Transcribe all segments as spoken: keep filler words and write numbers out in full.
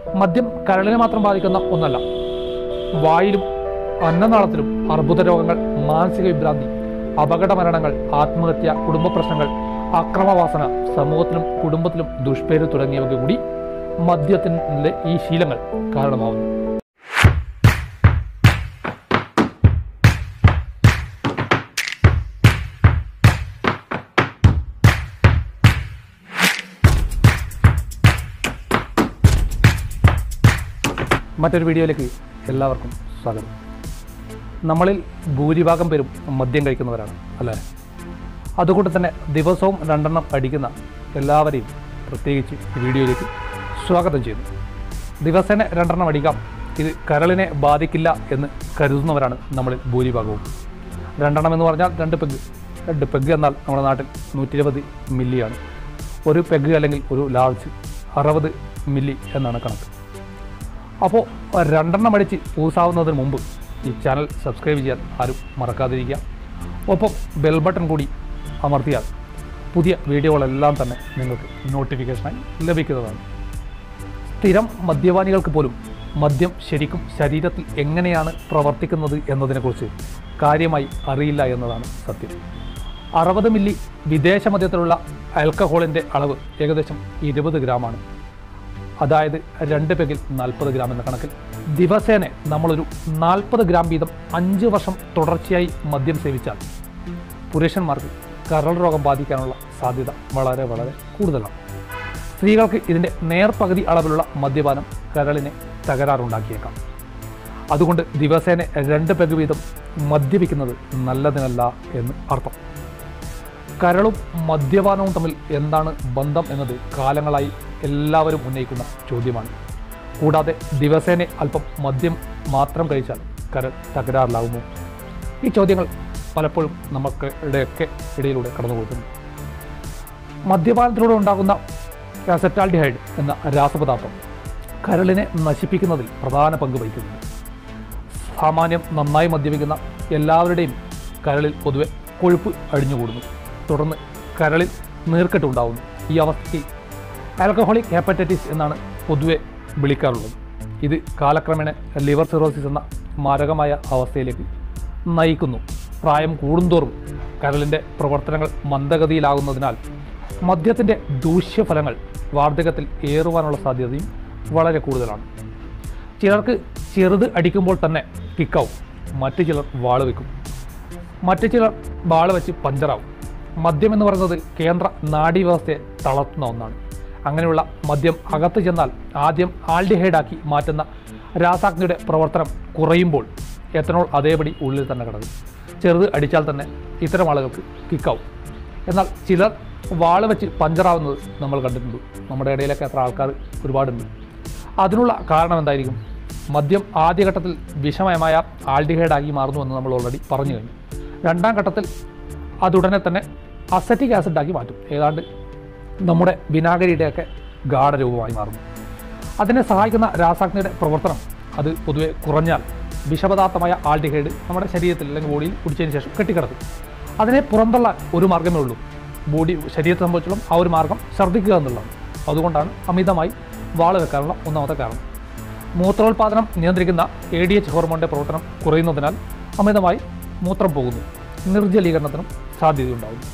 മദ്യം കരളിനെ മാത്രം ബാധിക്കുന്ന ഒന്നല്ല. വായിലും അന്നനാളത്തിലും അർബുദ രോഗങ്ങൾ, മാനസിക വിഭ്രാന്തി, അപകട മരണങ്ങൾ, ആത്മഹത്യ, കുടുംബ പ്രശ്നങ്ങൾ, അക്രമവാസന, സമൂഹത്തിലും കുടുംബത്തിലും ദുഷ്പേര് തുടങ്ങിയവ കൂടി മദ്യത്തിൻ്റെ ഈ ശീലങ്ങൾ കാരണമാവുന്നു. മറ്റൊരു വീഡിയോയിലേക്ക് എല്ലാവർക്കും സ്വാഗതം. നമ്മളിൽ ഭൂരിഭാഗം പേരും മദ്യം കഴിക്കുന്നവരാണ് അല്ലേ? അതുകൊണ്ട് തന്നെ ദിവസവും രണ്ടെണ്ണം അടിക്കുന്ന എല്ലാവരെയും പ്രത്യേകിച്ച് ഈ വീഡിയോയിലേക്ക് സ്വാഗതം ചെയ്യുന്നു. ദിവസേന രണ്ടെണ്ണം അടിക്കാം, ഇത് കരളിനെ ബാധിക്കില്ല എന്ന് കരുതുന്നവരാണ് നമ്മളിൽ ഭൂരിഭാഗവും. രണ്ടെണ്ണം എന്ന് പറഞ്ഞാൽ രണ്ട് പെഗ്. രണ്ട് പെഗ് എന്നാൽ നമ്മുടെ നാട്ടിൽ നൂറ്റി ഇരുപത് മില്ലിയാണ്. ഒരു പെഗ് അല്ലെങ്കിൽ ഒരു ലാർജ് അറുപത് മില്ലി എന്നാണ് കണക്ക്. അപ്പോൾ രണ്ടെണ്ണം അടിച്ച് പൂസാവുന്നതിന് മുമ്പ് ഈ ചാനൽ സബ്സ്ക്രൈബ് ചെയ്യാൻ ആരും മറക്കാതിരിക്കുക. ഒപ്പം ബെൽ ബട്ടൺ കൂടി അമർത്തിയാൽ പുതിയ വീഡിയോകളെല്ലാം തന്നെ നിങ്ങൾക്ക് നോട്ടിഫിക്കേഷനായി ലഭിക്കുന്നതാണ്. സ്ഥിരം മദ്യപാനികൾക്ക് പോലും മദ്യം ശരിക്കും ശരീരത്തിൽ എങ്ങനെയാണ് പ്രവർത്തിക്കുന്നത് എന്നതിനെക്കുറിച്ച് കാര്യമായി അറിയില്ല എന്നതാണ് സത്യം. അറുപത് മില്ലി വിദേശ മദ്യത്തിലുള്ള ആൽക്കഹോളിൻ്റെ അളവ് ഏകദേശം ഇരുപത് ഗ്രാമാണ്. അതായത് രണ്ട് പെഗിൽ നാൽപ്പത് ഗ്രാം എന്ന കണക്കിൽ ദിവസേന നമ്മളൊരു നാൽപ്പത് ഗ്രാം വീതം അഞ്ച് വർഷം തുടർച്ചയായി മദ്യം സേവിച്ചാൽ പുരുഷന്മാർക്ക് കരൾ രോഗം ബാധിക്കാനുള്ള സാധ്യത വളരെ വളരെ കൂടുതലാണ്. സ്ത്രീകൾക്ക് ഇതിൻ്റെ നേർപകുതി അളവിലുള്ള മദ്യപാനം കരളിനെ തകരാറുണ്ടാക്കിയേക്കാം. അതുകൊണ്ട് ദിവസേന രണ്ട് പെഗ് വീതം മദ്യപിക്കുന്നത് നല്ലതിനല്ല എന്ന് അർത്ഥം. കരളും മദ്യപാനവും തമ്മിൽ എന്താണ് ബന്ധം എന്നത് കാലങ്ങളായി എല്ലാവരും ഉന്നയിക്കുന്ന ചോദ്യമാണ്. കൂടാതെ ദിവസേന അല്പം മദ്യം മാത്രം കഴിച്ചാൽ കരൾ തകരാറിലാകുമോ? ഈ ചോദ്യങ്ങൾ പലപ്പോഴും നമുക്കിടെയൊക്കെ ഇടയിലൂടെ കടന്നുപോകുന്നു. മദ്യപാനത്തിലൂടെ ഉണ്ടാകുന്ന അസെറ്റാൽഡിഹൈഡ് എന്ന രാസപദാർത്ഥം കരളിനെ നശിപ്പിക്കുന്നതിൽ പ്രധാന പങ്ക് വഹിക്കുന്നുണ്ട്. സാമാന്യം നന്നായി മദ്യപിക്കുന്ന എല്ലാവരുടെയും കരളിൽ പൊതുവെ കൊഴുപ്പ് അടിഞ്ഞുകൂടുന്നു. തുടർന്ന് കരളിൽ നീർക്കെട്ടുണ്ടാകുന്നു. ഈ അവസ്ഥയ്ക്ക് ആൽക്കഹോളിക് ഹെപ്പറ്റൈറ്റിസ് എന്നാണ് പൊതുവെ വിളിക്കാറുള്ളത്. ഇത് കാലക്രമേണ ലിവർ സിറോസിസ് എന്ന മാരകമായ അവസ്ഥയിലേക്ക് നയിക്കുന്നു. പ്രായം കൂടുന്തോറും കരളിൻ്റെ പ്രവർത്തനങ്ങൾ മന്ദഗതിയിലാകുന്നതിനാൽ മദ്യത്തിൻ്റെ ദൂഷ്യഫലങ്ങൾ വാർദ്ധക്യത്തിൽ ഏറുവാനുള്ള സാധ്യതയും വളരെ കൂടുതലാണ്. ചിലർക്ക് ചെറുത് അടിക്കുമ്പോൾ തന്നെ കിക്കാവും, മറ്റു ചിലർ വാള് വയ്ക്കും, മറ്റു ചിലർ വാള് വെച്ച് പഞ്ചറാവും. മദ്യം എന്ന് പറയുന്നത് കേന്ദ്ര നാഡീവ്യവസ്ഥയെ തളർത്തുന്ന ഒന്നാണ്. അങ്ങനെയുള്ള മദ്യം അകത്ത് ചെന്നാൽ ആദ്യം ആൽഡിഹൈഡാക്കി മാറ്റുന്ന രാസാഗ്നിയുടെ പ്രവർത്തനം കുറയുമ്പോൾ എത്തനോൾ അതേപടി ഉള്ളിൽ തന്നെ കിടക്കും. ചെറുത് അടിച്ചാൽ തന്നെ ഇത്തരം ആളുകൾക്ക് കിക്കാവും. എന്നാൽ ചിലർ വാള് വെച്ച് പഞ്ചറാവുന്നത് നമ്മൾ കണ്ടിട്ടുണ്ട്. നമ്മുടെ ഇടയിലൊക്കെ എത്ര ആൾക്കാർ ഒരുപാടുണ്ട്. അതിനുള്ള കാരണം എന്തായിരിക്കും? മദ്യം ആദ്യഘട്ടത്തിൽ വിഷമയമായ ആൽഡിഹൈഡാക്കി മാറുന്നുവെന്ന് നമ്മൾ ഓൾറെഡി പറഞ്ഞു കഴിഞ്ഞു. രണ്ടാം ഘട്ടത്തിൽ അതുടനെ തന്നെ അസറ്റിക് ആസിഡാക്കി മാറ്റും. ഏതാണ്ട് നമ്മുടെ വിനാഗിരിയുടെയൊക്കെ ഗാഢരൂപമായി മാറുന്നു. അതിനെ സഹായിക്കുന്ന രാസാഗ്നിയുടെ പ്രവർത്തനം അത് പൊതുവെ കുറഞ്ഞാൽ വിഷപദാർത്ഥമായ ആൽഡിഹൈഡ് നമ്മുടെ ശരീരത്തിൽ അല്ലെങ്കിൽ ബോഡിയിൽ കുടിച്ചതിന് ശേഷം കെട്ടിക്കിടക്കും. അതിനെ പുറന്തള്ളാൻ ഒരു മാർഗ്ഗമേ ഉള്ളൂ. ബോഡി ശരീരത്തെ സംബന്ധിച്ചിടത്തോളം ആ ഒരു മാർഗ്ഗം ഛർദ്ദിക്കുക എന്നുള്ളതാണ്. അതുകൊണ്ടാണ് അമിതമായി വാള് വെക്കാനുള്ള ഒന്നാമത്തെ കാരണം. മൂത്രോത്പാദനം നിയന്ത്രിക്കുന്ന എ ഡി എച്ച് ഹോർമോണിൻ്റെ പ്രവർത്തനം കുറയുന്നതിനാൽ അമിതമായി മൂത്രം പോകുന്നു. നിർജ്ജലീകരണത്തിനും സാധ്യതയുണ്ടാകുന്നു.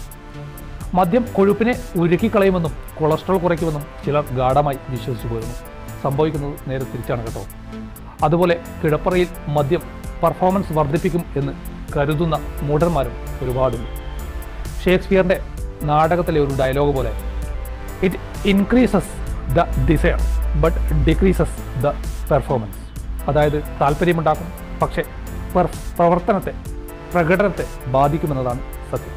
മദ്യം കൊഴുപ്പിനെ ഉരുക്കിക്കളയുമെന്നും കൊളസ്ട്രോൾ കുറയ്ക്കുമെന്നും ചിലർ ഗാഢമായി വിശ്വസിച്ചു പോരുന്നു. സംഭവിക്കുന്നത് നേരെ തിരിച്ചാണ് കേട്ടോ. അതുപോലെ കിടപ്പറയിൽ മദ്യം പെർഫോമൻസ് വർദ്ധിപ്പിക്കും എന്ന് കരുതുന്ന മൂഢന്മാരും ഒരുപാടുണ്ട്. ഷേക്സ്പിയറിൻ്റെ നാടകത്തിലെ ഒരു ഡയലോഗ് പോലെ, it increases the desire but decreases the performance. അതായത് താല്പര്യമുണ്ടാക്കും, പക്ഷേ പ്രവർത്തനത്തെ പ്രകടനത്തെ ബാധിക്കുമെന്നതാണ് സത്യം.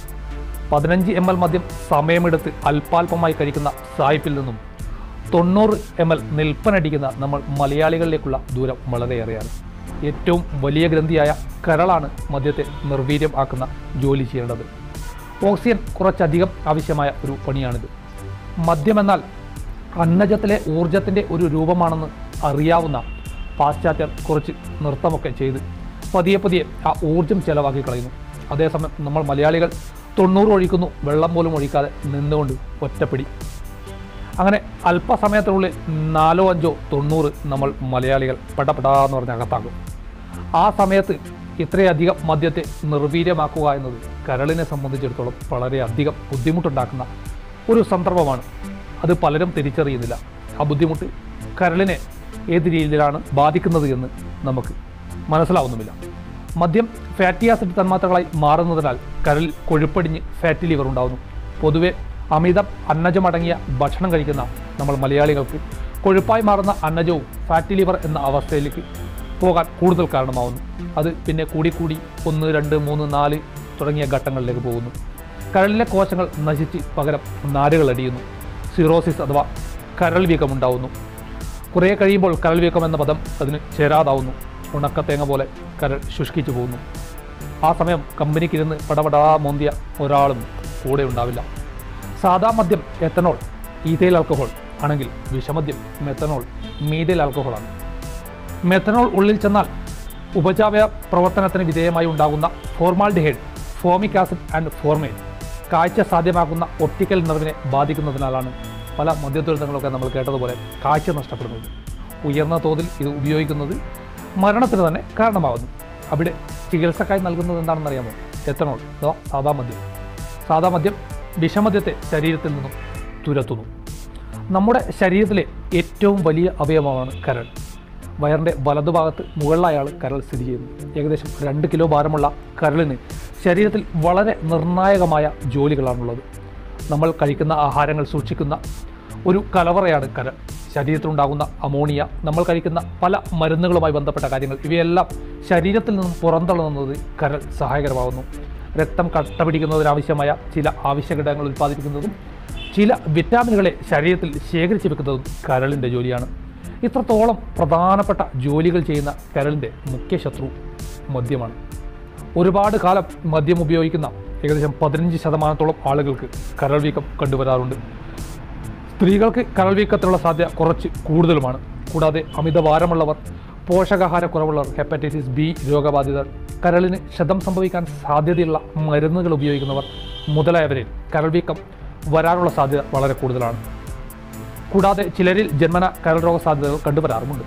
പതിനഞ്ച് എം എൽ മദ്യം സമയമെടുത്ത് അല്പാൽപമായി കഴിക്കുന്ന സായിപ്പിൽ നിന്നും തൊണ്ണൂറ് എം എൽ നിൽപ്പനടിക്കുന്ന നമ്മൾ മലയാളികളിലേക്കുള്ള ദൂരം വളരെയേറെയാണ്. ഏറ്റവും വലിയ ഗ്രന്ഥിയായ കരളാണ് മദ്യത്തെ നിർവീര്യം ആക്കുന്ന ജോലി ചെയ്യേണ്ടത്. ഓക്സിജൻ കുറച്ചധികം ആവശ്യമായ ഒരു പണിയാണിത്. മദ്യമെന്നാൽ അന്നജത്തിലെ ഊർജത്തിൻ്റെ ഒരു രൂപമാണെന്ന് അറിയാവുന്ന പാശ്ചാത്യർ കുറച്ച് നൃത്തമൊക്കെ ചെയ്ത് പതിയെ പതിയെ ആ ഊർജം ചെലവാക്കി കളയുന്നു. അതേസമയം നമ്മൾ മലയാളികൾ തൊണ്ണൂറ് ഒഴിക്കുന്നു, വെള്ളം പോലും ഒഴിക്കാതെ നിന്നുകൊണ്ട് ഒറ്റപ്പിടി. അങ്ങനെ അല്പസമയത്തിനുള്ളിൽ നാലോ അഞ്ചോ തൊണ്ണൂറ് നമ്മൾ മലയാളികൾ പടപടാന്ന് പറഞ്ഞ് അകത്താക്കും. ആ സമയത്ത് ഇത്രയധികം മദ്യത്തെ നിർവീര്യമാക്കുക എന്നത് കരളിനെ സംബന്ധിച്ചിടത്തോളം വളരെയധികം ബുദ്ധിമുട്ടുണ്ടാക്കുന്ന ഒരു സന്ദർഭമാണ്. അത് പലരും തിരിച്ചറിയുന്നില്ല. ആ ബുദ്ധിമുട്ട് കരളിനെ ഏത് രീതിയിലാണ് ബാധിക്കുന്നത് എന്ന് നമുക്ക് മനസ്സിലാവുന്നുമില്ല. മദ്യം ഫാറ്റി ആസിഡ് തന്മാത്രകളായി മാറുന്നതിനാൽ കരളിൽ കൊഴുപ്പടിഞ്ഞ് ഫാറ്റി ലിവർ ഉണ്ടാകുന്നു. പൊതുവെ അമിതം അന്നജമടങ്ങിയ ഭക്ഷണം കഴിക്കുന്ന നമ്മൾ മലയാളികൾക്ക് കൊഴുപ്പായി മാറുന്ന അന്നജവും ഫാറ്റി ലിവർ എന്ന അവസ്ഥയിലേക്ക് പോകാൻ കൂടുതൽ കാരണമാവുന്നു. അത് പിന്നെ കൂടിക്കൂടി ഒന്ന് രണ്ട് മൂന്ന് നാല് തുടങ്ങിയ ഘട്ടങ്ങളിലേക്ക് പോകുന്നു. കരളിലെ കോശങ്ങൾ നശിച്ച് പകരം നാരുകൾ അടിയുന്നു. സിറോസിസ് അഥവാ കരൾ വീക്കം ഉണ്ടാവുന്നു. കുറേ കഴിയുമ്പോൾ കരൾ വീക്കം എന്ന പദം അതിന് ചേരാതാവുന്നു. ഉണക്കത്തേങ്ങ പോലെ കരൾ ശുഷ്കിച്ചു പോകുന്നു. ആ സമയം കമ്പനിക്കിരുന്ന് പടപടാ മോന്തിയ ഒരാളും കൂടെ ഉണ്ടാവില്ല. സാധാ മദ്യം എത്തനോൾ, ഈഥൈൽ ആൽക്കഹോൾ ആണെങ്കിൽ വിഷമദ്യം മെത്തനോൾ, മീഥൈൽ ആൽക്കഹോളാണ്. മെത്തനോൾ ഉള്ളിൽ ചെന്നാൽ ഉപജാവയ പ്രവർത്തനത്തിന് വിധേയമായി ഉണ്ടാകുന്ന ഫോർമാൽഡിഹൈഡ്, ഫോമിക് ആസിഡ് ആൻഡ് ഫോർമൈൻ കാഴ്ച സാധ്യമാക്കുന്ന ഒപ്റ്റിക്കൽ നെർവിനെ ബാധിക്കുന്നതിനാലാണ് പല മദ്യദുരന്തങ്ങളൊക്കെ നമ്മൾ കേട്ടതുപോലെ കാഴ്ച നഷ്ടപ്പെടുന്നത്. ഉയർന്ന തോതിൽ ഇത് ഉപയോഗിക്കുന്നത് മരണത്തിന് തന്നെ കാരണമാകുന്നു. അവിടെ ചികിത്സക്കായി നൽകുന്നത് എന്താണെന്നറിയാമോ? എത്തനോൾ അഥവാ സാധാ മദ്യം. സാധാ മദ്യം വിഷമദ്യത്തെ ശരീരത്തിൽ നിന്നും തുരത്തുന്നു. നമ്മുടെ ശരീരത്തിലെ ഏറ്റവും വലിയ അവയവമാണ് കരൾ. വയറിൻ്റെ വലതുഭാഗത്ത് മുകളിലായാണ് കരൾ സ്ഥിതി ചെയ്യുന്നത്. ഏകദേശം രണ്ട് കിലോ ഭാരമുള്ള കരളിന് ശരീരത്തിൽ വളരെ നിർണായകമായ ജോലികളാണുള്ളത്. നമ്മൾ കഴിക്കുന്ന ആഹാരങ്ങൾ സൂക്ഷിക്കുന്ന ഒരു കലവറയാണ് കരൾ. ശരീരത്തിലുണ്ടാകുന്ന അമോണിയ, നമ്മൾ കഴിക്കുന്ന പല മരുന്നുകളുമായി ബന്ധപ്പെട്ട കാര്യങ്ങൾ, ഇവയെല്ലാം ശരീരത്തിൽ നിന്നും പുറന്തള്ളുന്നത് കരൾ സഹായകരമാകുന്നു. രക്തം കട്ട പിടിക്കുന്നതിനാവശ്യമായ ചില ആവശ്യഘടകങ്ങൾ ഉൽപ്പാദിപ്പിക്കുന്നതും ചില വിറ്റാമിനുകളെ ശരീരത്തിൽ ശേഖരിച്ചു വെക്കുന്നതും കരളിൻ്റെ ജോലിയാണ്. ഇത്രത്തോളം പ്രധാനപ്പെട്ട ജോലികൾ ചെയ്യുന്ന കരളിൻ്റെ മുഖ്യ ശത്രു മദ്യമാണ്. ഒരുപാട് കാലം മദ്യം ഉപയോഗിക്കുന്ന ഏകദേശം പതിനഞ്ച് ശതമാനത്തോളം ആളുകൾക്ക് കരൾ വീക്കം കണ്ടുവരാറുണ്ട്. സ്ത്രീകൾക്ക് കരൾ വീക്കത്തിനുള്ള സാധ്യത കുറച്ച് കൂടുതലുമാണ്. കൂടാതെ അമിതഭാരമുള്ളവർ, പോഷകാഹാരക്കുറവുള്ളവർ, ഹെപ്പറ്റൈറ്റിസ് ബി രോഗബാധിതർ, കരളിന് ക്ഷതം സംഭവിക്കാൻ സാധ്യതയുള്ള മരുന്നുകൾ ഉപയോഗിക്കുന്നവർ മുതലായവരിൽ കരൾ വീക്കം വരാനുള്ള സാധ്യത വളരെ കൂടുതലാണ്. കൂടാതെ ചിലരിൽ ജന്മന കരൾ രോഗ സാധ്യതകൾ കണ്ടുവരാറുമുണ്ട്.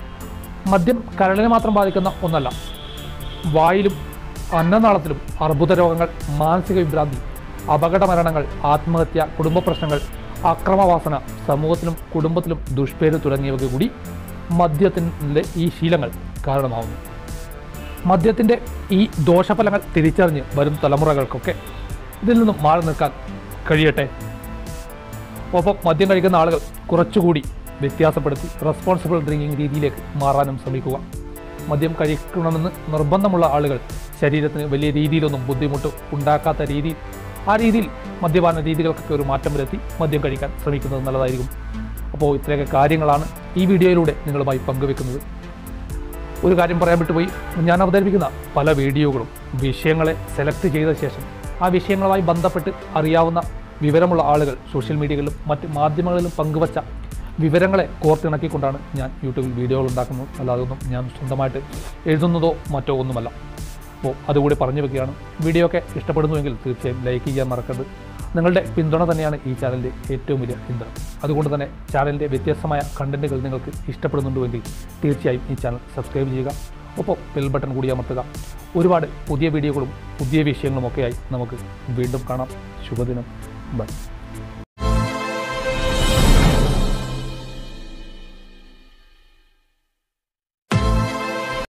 മദ്യം കരളിനെ മാത്രം ബാധിക്കുന്ന ഒന്നല്ല. വായിലും അന്നനാളത്തിലും അർബുദ രോഗങ്ങൾ, മാനസിക വിഭ്രാന്തി, അപകട മരണങ്ങൾ, ആത്മഹത്യ, കുടുംബ പ്രശ്നങ്ങൾ, അക്രമവാസന, സമൂഹത്തിലും കുടുംബത്തിലും ദുഷ്പേര് തുടങ്ങിയവയ്ക്ക് കൂടി മദ്യത്തിൻ്റെ ഈ ശീലങ്ങൾ കാരണമാവുന്നു. മദ്യത്തിൻ്റെ ഈ ദോഷഫലങ്ങൾ തിരിച്ചറിഞ്ഞ് വരും തലമുറകൾക്കൊക്കെ ഇതിൽ നിന്നും മാറി നിൽക്കാൻ കഴിയട്ടെ. ഒപ്പം മദ്യം കഴിക്കുന്ന ആളുകൾ കുറച്ചുകൂടി വ്യത്യാസപ്പെടുത്തി റെസ്പോൺസിബിൾ ഡ്രിങ്കിങ് രീതിയിലേക്ക് മാറാനും ശ്രമിക്കുക. മദ്യം കഴിക്കണമെന്ന് നിർബന്ധമുള്ള ആളുകൾ ശരീരത്തിന് വലിയ രീതിയിലൊന്നും ബുദ്ധിമുട്ട് ഉണ്ടാക്കാത്ത രീതിയിൽ ആ രീതിയിൽ മദ്യപാന രീതികൾക്കൊക്കെ ഒരു മാറ്റം വരുത്തി മദ്യം കഴിക്കാൻ ശ്രമിക്കുന്നത് നല്ലതായിരിക്കും. അപ്പോൾ ഇത്രയൊക്കെ കാര്യങ്ങളാണ് ഈ വീഡിയോയിലൂടെ നിങ്ങളുമായി പങ്കുവെക്കുന്നത്. ഒരു കാര്യം പറയാൻ വിട്ടുപോയി. ഞാൻ അവതരിപ്പിക്കുന്ന പല വീഡിയോകളും വിഷയങ്ങളെ സെലക്ട് ചെയ്ത ശേഷം ആ വിഷയങ്ങളുമായി ബന്ധപ്പെട്ട് അറിയാവുന്ന വിവരമുള്ള ആളുകൾ സോഷ്യൽ മീഡിയകളിലും മറ്റ് മാധ്യമങ്ങളിലും പങ്കുവച്ച വിവരങ്ങളെ കോർത്തിണക്കിക്കൊണ്ടാണ് ഞാൻ യൂട്യൂബിൽ വീഡിയോകൾ ഉണ്ടാക്കുന്നത്. അല്ലാതെ ഒന്നും ഞാൻ സ്വന്തമായിട്ട് എഴുതുന്നതോ മറ്റോ ഒന്നുമല്ല. അപ്പോൾ അതുകൂടി പറഞ്ഞു വെക്കുകയാണ്. വീഡിയോ ഒക്കെ ഇഷ്ടപ്പെടുന്നുവെങ്കിൽ തീർച്ചയായും ലൈക്ക് ചെയ്യാൻ മറക്കരുത്. നിങ്ങളുടെ പിന്തുണ തന്നെയാണ് ഈ ചാനലിൻ്റെ ഏറ്റവും വലിയ പിന്തുണ. അതുകൊണ്ട് തന്നെ ചാനലിൻ്റെ വ്യത്യസ്തമായ കണ്ടൻറ്റുകൾ നിങ്ങൾക്ക് ഇഷ്ടപ്പെടുന്നുണ്ടെങ്കിൽ തീർച്ചയായും ഈ ചാനൽ സബ്സ്ക്രൈബ് ചെയ്യുക. ഒപ്പം ബെൽ ബട്ടൺ കൂടി അമർത്തുക. ഒരുപാട് പുതിയ വീഡിയോകളും പുതിയ വിഷയങ്ങളുമൊക്കെയായി നമുക്ക് വീണ്ടും കാണാം. ശുഭദിനം. ബൈ.